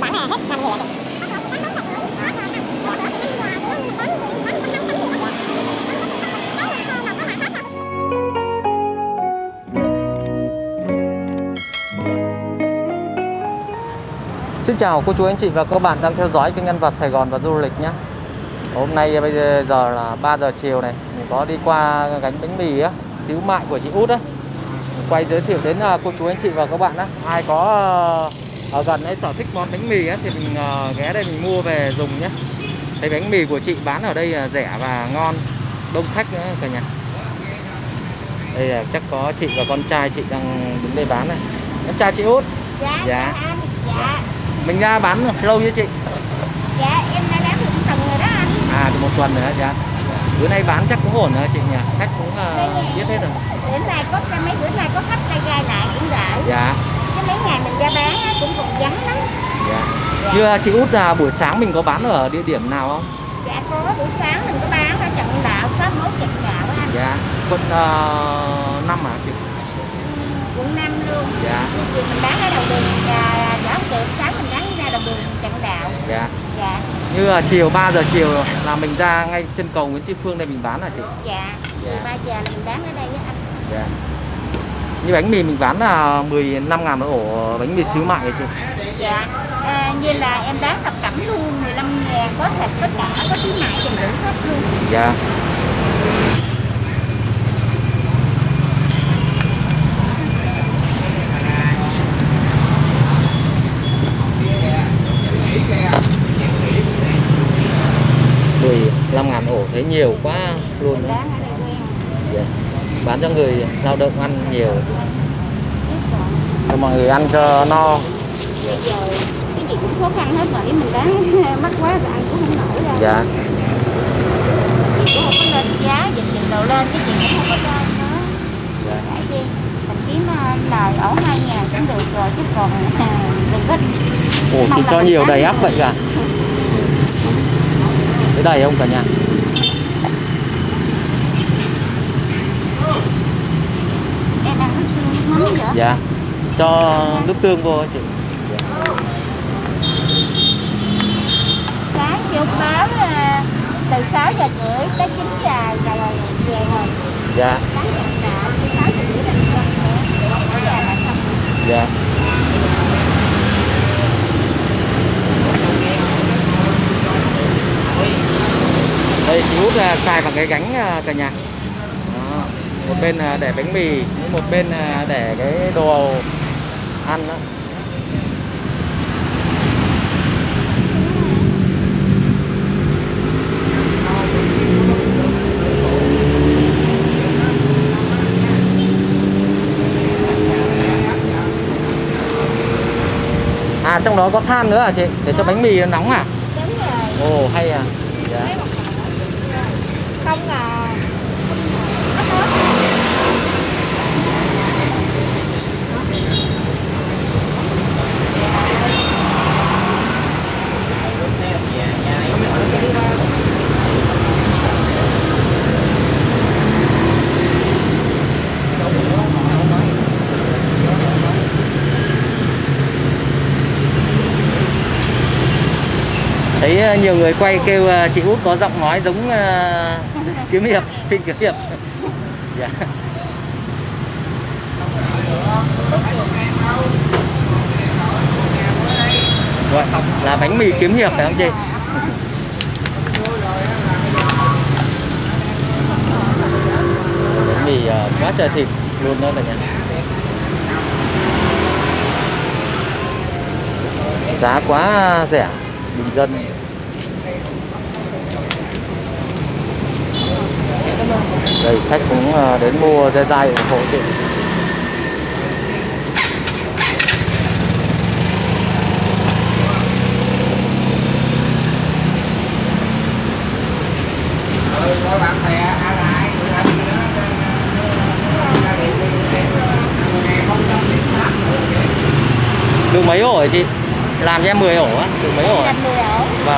Xin chào cô chú anh chị và các bạn đang theo dõi kênh Ăn Vặt Sài Gòn và du lịch nhé. Hôm nay bây giờ là 3 giờ chiều này, mình có đi qua gánh bánh mì á, xíu mại của chị Út á. Quay giới thiệu đến cô chú anh chị và các bạn á. Ai có ở gần ấy sở thích món bánh mì á thì mình ghé đây mình mua về dùng nhé. Thấy bánh mì của chị bán ở đây rẻ và ngon, đông khách nữa cả nhà. Đây là chắc có chị và con trai chị đang đứng đây bán này. Em chào chị Út. Dạ. Anh. Dạ. Mình ra bán lâu chưa chị? Dạ em đã bán được một tuần rồi đó anh. À, được một tuần rồi đó. Dạ. Bữa nay bán chắc cũng ổn rồi chị nhỉ? Khách cũng biết hết rồi. Bữa nay có mấy bữa nay có khách tay gai lại cũng đợi. Dạ. Chứ mấy ngày mình ra bán cũng còn vắng lắm. Dạ. Như chị Út là buổi sáng mình có bán ở địa điểm nào không? Dạ có, buổi sáng mình có bán ở Trần Đạo, 61 Trần Đạo đó anh. Dạ. Quận 5 à chị? Quận 5 luôn. Dạ. Thì mình bán ở đầu đường Võ Kiệt, sáng mình bán ra đầu đường Trần Đạo. Dạ. Dạ. Như là chiều 3 giờ chiều là mình ra ngay trên cầu Nguyễn Tri Phương đây mình bán hả chị? Dạ. Chiều 3 giờ là mình bán ở đây với anh. Dạ. Như bánh mì mình bán là 15.000 một ổ bánh mì xíu mại vậy chị? Dạ. Như là em bán thập cẩm luôn, 15.000, có thịt, có cả, có xíu mại thì đủ hết luôn. Dạ. Bán 15.000 ổ thấy nhiều quá luôn đó. Dạ. Bán cho người lao động ăn nhiều cho mọi người ăn cho no. Bây giờ cái gì cũng khó khăn hết rồi, mình bán mắc quá rồi ăn cũng không nổi đâu. Dạ. Cũng không có lên giá, dịch đồ lên cái gì cũng không có lên nữa. Dạ. Để đi, mình kiếm lời ổ 2.000 cũng được rồi chứ còn đừng có. Ồ, thì cho nhiều đầy ắp vậy cả. Cái đầy không cả nhà? Em ăn nước tương mắm vậy? Dạ. Cho nước tương vô chị. Sáng chưa báo từ 6 giờ rưỡi tới 9 giờ là về rồi. Dạ. Sáng giờ nào, 6 giờ rưỡi là về, 9 giờ là xong. Dạ. Đây chị Út xài bằng cái gánh cả nhà. Đó. Một bên để bánh mì, một bên để cái đồ ăn đó. À, trong đó có than nữa hả chị? Để cho bánh mì nó nóng à? Đúng rồi. Ồ, hay à. Dạ. Không à. Thấy nhiều người quay kêu chị Út có giọng nói giống kiếm hiệp, phim kiếm hiệp. Dạ. Rồi, là bánh mì kiếm hiệp phải không chị? Bánh mì quá trời thịt luôn đó cả nhà. Giá quá rẻ, bình dân. Đây khách cũng đến mua dai dai ủng hộ chị. Được mấy ổ hả chị? Làm cho em 10 ổ á, được mấy ổ? Làm 10 ổ. Vâng.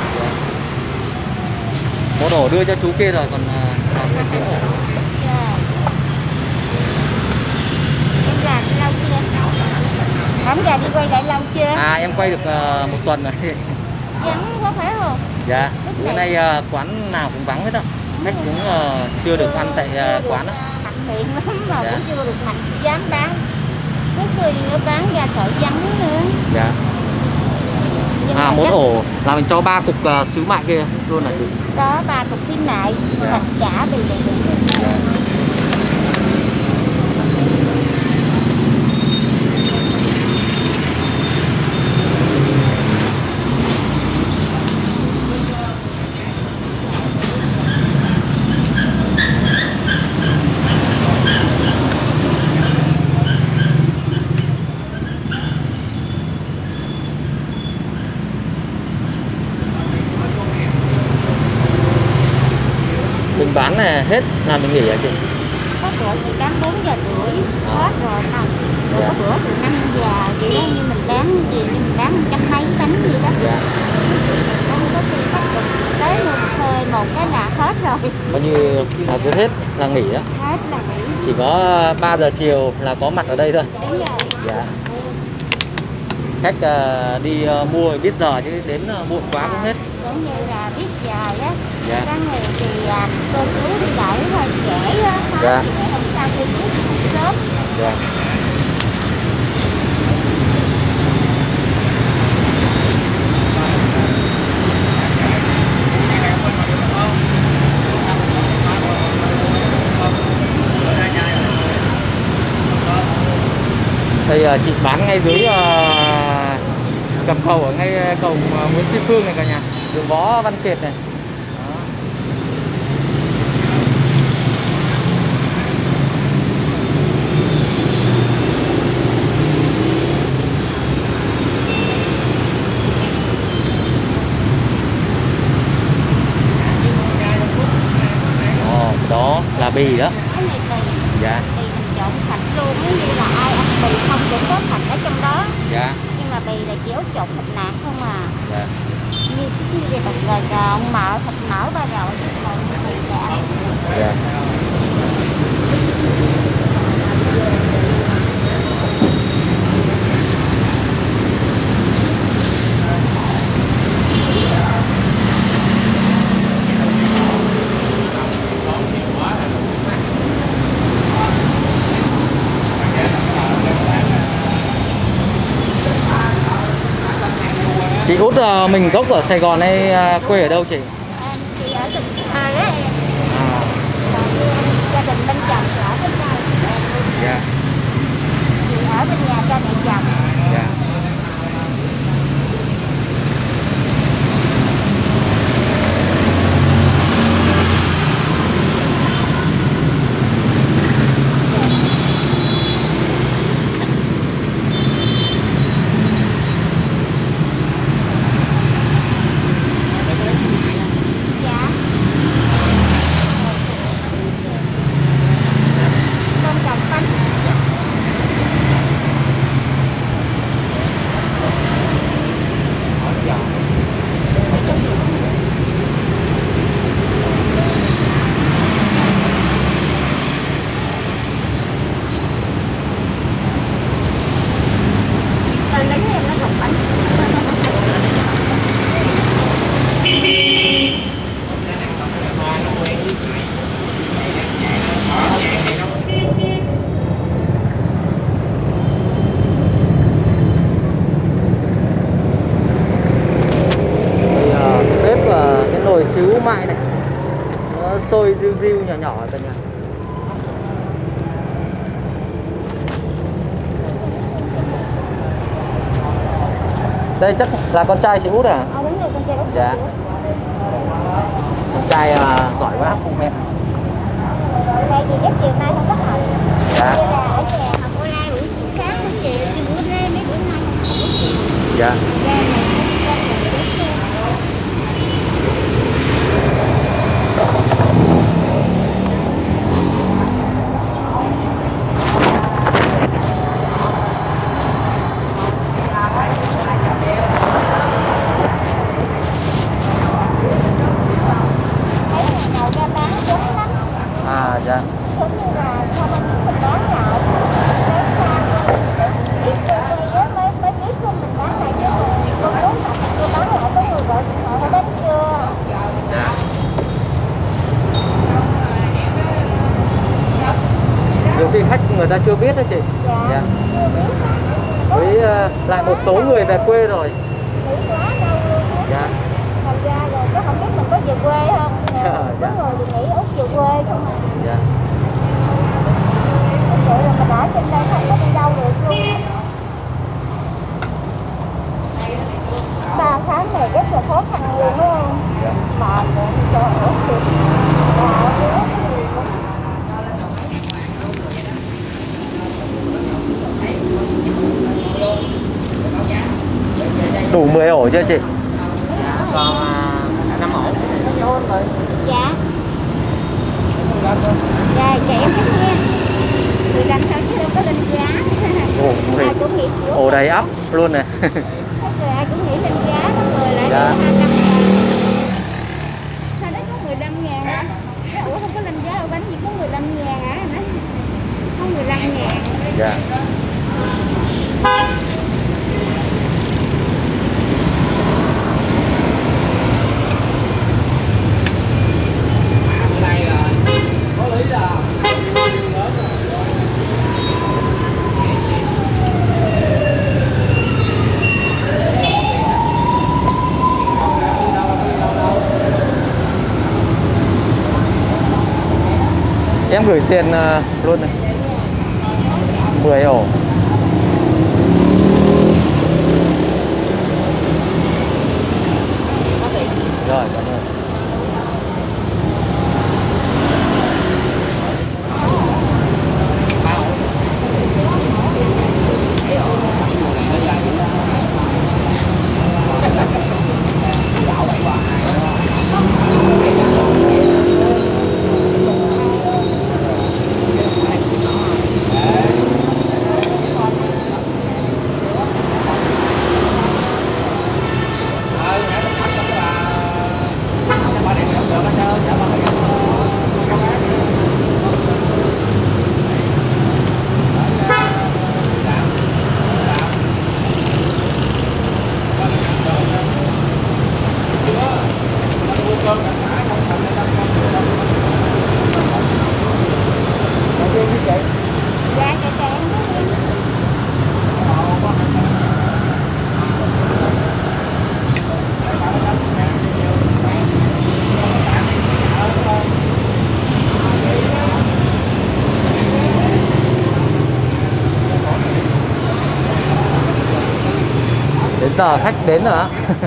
Một ổ đưa cho chú kia rồi, còn làm cái ổ. Em làm lâu chưa? Hổng giờ đi quay lại lâu chưa? À em quay được 1 tuần rồi. Vắng quá phải không? Dạ. Bữa nay quán nào cũng vắng hết á. Khách cũng chưa được ăn tại quán á. Mạnh miệng lắm mà Dạ. cũng chưa được mạnh dám bán. Có khi nó bán ra sợ vắng nữa. Dạ. Nhưng À mà một chắc ổ là mình cho 3 cục sứ mại kia luôn hả chị? có 3 cục khuyến mại, Dạ. thịt chả bị đầy đủ. Mình bán này hết là mình nghỉ hả chị? Có bữa thì bán 4 giờ rưỡi hết rồi không? Rồi Dạ. có bữa từ 5 giờ vậy đó, như mình bán gì như mình bán 100 mấy bánh gì đó. Dạ. Không có khi khách được tới mua một hơi một cái là hết rồi. Coi như là cứ hết là nghỉ á. Hết là nghỉ. Chỉ có 3 giờ chiều là có mặt ở đây thôi. Đúng rồi. Dạ. Khách đi mua biết giờ chứ đến muộn quá cũng hết. Giống như là biết giờ á. Dạ. Có người thì cô chú đi lại hơi trễ á. Dạ. Thì ngày hôm sau cô chú đi sớm. Dạ. Đây chị bán ngay dưới gầm cầu ở ngay cầu Nguyễn Tri Phương này cả nhà, đường Võ Văn Kiệt này. Đó. Ồ, đó là bì đó. Cái này tùy. Dạ. Bì mình trộn thịt luôn, nếu như là ai ăn bì không cũng có thịt ở trong đó. Dạ. Nhưng mà bì là chỉ ốc trộn thịt nạc không à. Dạ. Như cái gì bằng gà trộn mỡ, thịt mỡ ba rọi chứ còn bì là Dạ. Chị Út mình gốc ở Sài Gòn hay quê ở đâu chị? em thì ở tỉnh ai đó em. À, Còn như em gia đình bên chồng thì ở bên đây em luôn. dạ. Thì ở bên nhà cha mẹ chồng. Dạ. Dạ. Con chồng bánh. Tên lính em nó còn bánh. Đây cái bếp và cái nồi xíu mại này nó sôi riu riu nhỏ nhỏ cả nhà. Đây chắc là con trai chị Út à? Đúng rồi, con trai Út. Dạ. Con trai giỏi quá cùng em. Tại vì cái chiều nay không có học. Dạ. Như là ở nhà học online buổi sáng buổi chiều, nhưng bữa nay mấy bữa nay không học buổi chiều. Dạ. Ra này con mình đến xem. Thấy ngày nào ra bán giống lắm. À dạ. Giống như là không anh mình bán lại. Bán ra để biết cho quay á, mấy ta chưa biết đó chị. Dạ. Chưa biết đó. Với lại một số người về quê rồi. Nghĩ quá đâu luôn á. Dạ. Thành ra rồi có không biết mình có về quê không. Có người thì nghĩ Út về quê không à. Dạ. Thật sự là mình ở trên đây không có đi đâu được luôn. 3 tháng này rất là khó khăn luôn đúng không? Dạ. Mệt nữa cho Út được. Dạ, nữa thì Đủ 10 ổ chưa chị? Còn 5 ổ. dạ. Dạ, dạ em thích nghe. 15 thôi chứ đâu có lên giá. Ồ, Ai cũng nghĩ kiểu ổ đầy ắp luôn này. Hết rồi ai cũng nghĩ lên giá, có người lại Dạ. 25.000. Sao đấy có 15.000 á? Ủa không có lên giá đâu, bánh gì có 15.000 hả? Nói có 15.000. Dạ. Bữa nay là có lý là Em gửi tiền luôn này. 10 ổ. Rồi, cảm ơn. Dạ, dạ, dạ, em biết em. Đến giờ khách đến rồi á.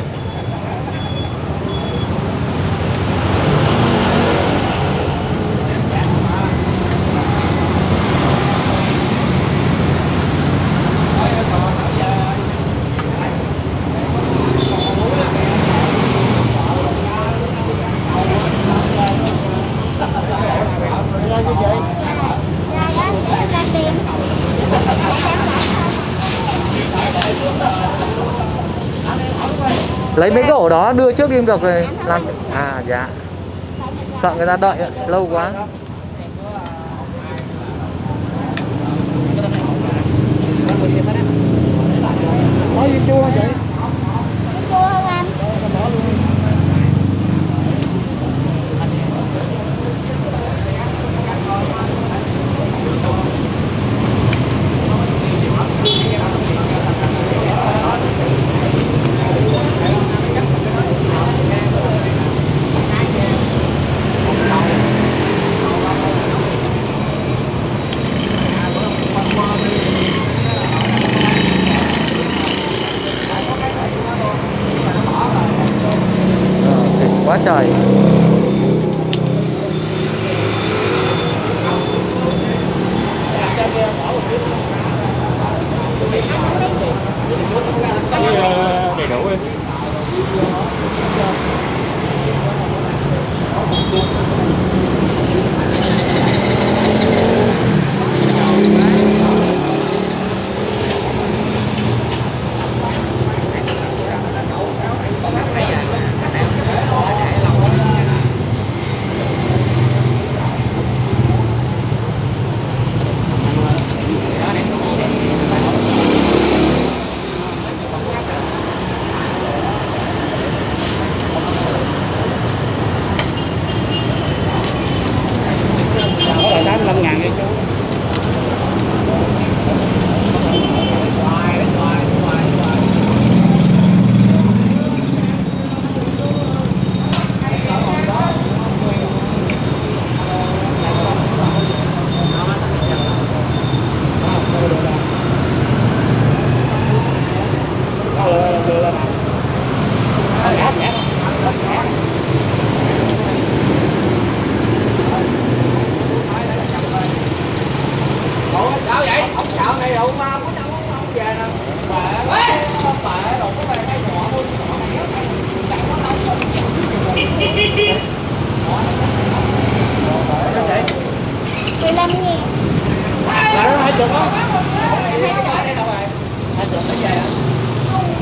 Dạ, dạ, để em ra tiền. Lấy mấy cái ổ đó đưa trước im được rồi làm. À dạ. Sợ người ta đợi lâu quá. có gì chua chị? Chua không anh? Thịt quá trời. Đầy đủ đi.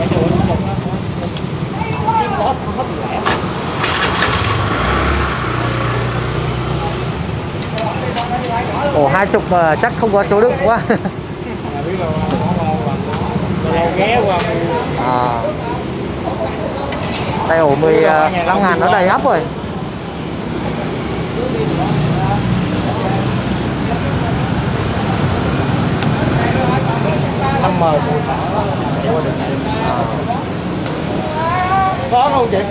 Cái chỗ nó trồng nó có hết lẻ. Ồ 20 mà chắc không có chỗ đựng quá. Là biết là nó ngon mà ghé qua À. Đây ổ 15.000 nó đầy ắp rồi. thăm mời mùi thỏ có không chị?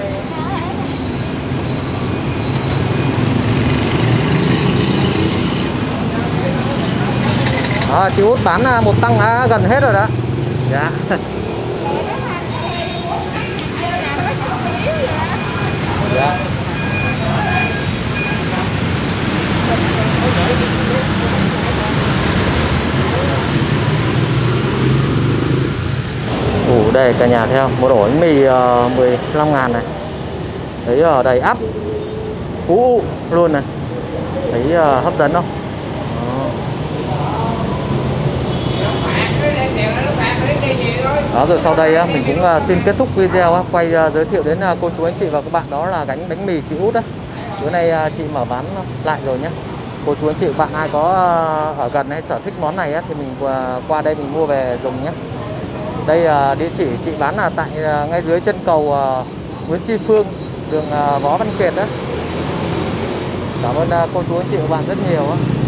Chị Út bán một tăng đã gần hết rồi đó. Dạ. Dạ. Đây cả nhà theo một ổ bánh mì 15.000 này. Thấy đầy ắp cũ luôn này. Thấy hấp dẫn không? Đó, rồi sau đây mình cũng xin kết thúc video quay giới thiệu đến cô chú anh chị và các bạn đó là gánh bánh mì chị Út đó. Bữa nay chị mở bán lại rồi nhé. Cô chú anh chị bạn ai có ở gần hay sở thích món này thì mình qua đây mình mua về dùng nhé. Đây địa chỉ chị bán là tại ngay dưới chân cầu Nguyễn Tri Phương, đường Võ Văn Kiệt đó. Cảm ơn cô chú anh chị và bạn rất nhiều.